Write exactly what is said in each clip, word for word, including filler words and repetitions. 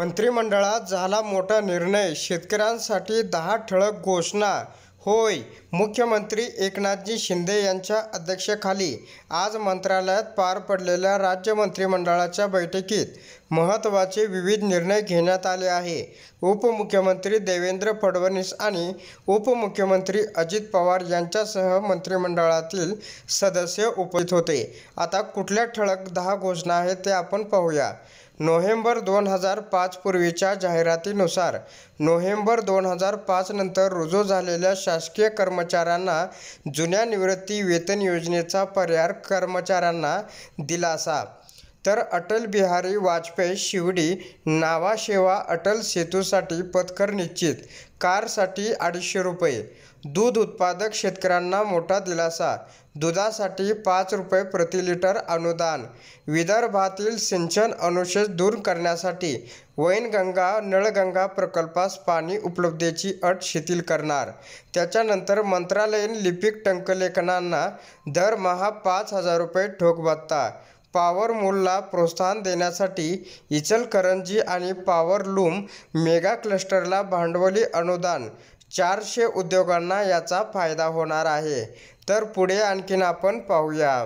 मंत्रिमंडळात झाला मोठा निर्णय, शेतकऱ्यांसाठी दहा ठळक घोषणा. होय, मुख्यमंत्री एकनाथजी शिंदे यांच्या अध्यक्षतेखाली आज मंत्रालयात पार पडलेल्या राज्य मंत्रिमंडळाच्या बैठकीत महत्त्वाचे विविध निर्णय घेण्यात आले आहे. उपमुख्यमंत्री देवेंद्र फडणवीस आणि उपमुख्यमंत्री अजित पवार यांच्यासह मंत्रिमंडळातील सदस्य उपस्थित होते. आता कुठल्या ठळक दहा घोषणा आहेत ते आपण पाहूया. नोव्हेंबर दोन हजार पाच पूर्वीच्या जाहिरातीनुसार नोव्हेंबर दोन हजार पाच नंतर रुजू झालेल्या शासकीय कर्मचाऱ्यांना जुन्या निवृत्ती वेतन योजनेचा पर्याय, कर्मचाऱ्यांना दिलासा. तर अटल बिहारी वाजपेयी शिवडी नावा शेवा अटल सेतूसाठी पथकर निश्चित, कारसाठी अडीचशे रुपये. दूध उत्पादक शेतकऱ्यांना मोठा दिलासा, दुधासाठी पाच रुपये प्रति लिटर अनुदान. विदर्भातील सिंचन अनुशेष दूर करण्यासाठी वैनगंगा नळगंगा प्रकल्पास पाणी उपलब्धतेची अट शिथिल करणार. त्याच्यानंतर मंत्रालयीन लिपिक टंकलेखनांना दरमहा पाच हजार रुपये ठोक भत्ता. पॉवरलूमला प्रोत्साहन देण्यासाठी इचलकरंजी आणि पॉवरलूम मेगा क्लस्टरला भांडवली अनुदान. चारशे उद्योगांना याचा फायदा होणार आहे. तर पुढे आणखीन आपण पाहूया.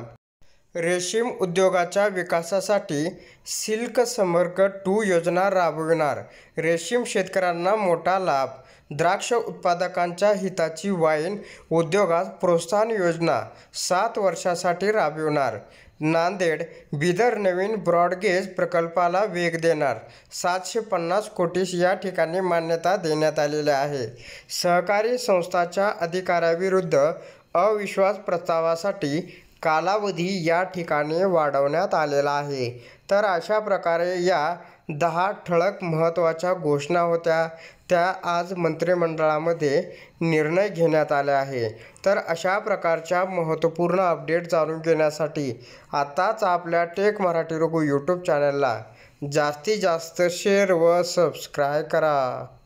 रेशीम उद्योगाच्या विकासासाठी सिल्क समर्ग टू योजना राबविणार. रेशीम शेतकऱ्यांना मोठा लाभ. द्राक्ष उत्पादकांच्या हिताची वाईन उद्योगास प्रोत्साहन योजना सात वर्षांसाठी राबविणार. नांदेड बिदर नवीन ब्रॉडगेज प्रकल्पाला वेग देणार. सातशे पन्नास कोटीस या ठिकाणी मान्यता देण्यात आलेली आहे. सहकारी संस्थांच्या अधिकाऱ्याविरुद्ध अविश्वास प्रस्तावासाठी कालावधी या ठिकाणी वाढवण्यात आलेला आहे. तर अशा प्रकारे या दहा ठळक महत्त्वाच्या घोषणा होत्या, त्या आज मंत्रिमंडळामध्ये निर्णय घेण्यात आले आहे. तर अशा प्रकारच्या महत्त्वपूर्ण अपडेट जाणून घेण्यासाठी आताच आपल्या टेक मराठी रघु यूट्यूब चॅनलला जास्तीत जास्त शेअर व सबस्क्राईब करा.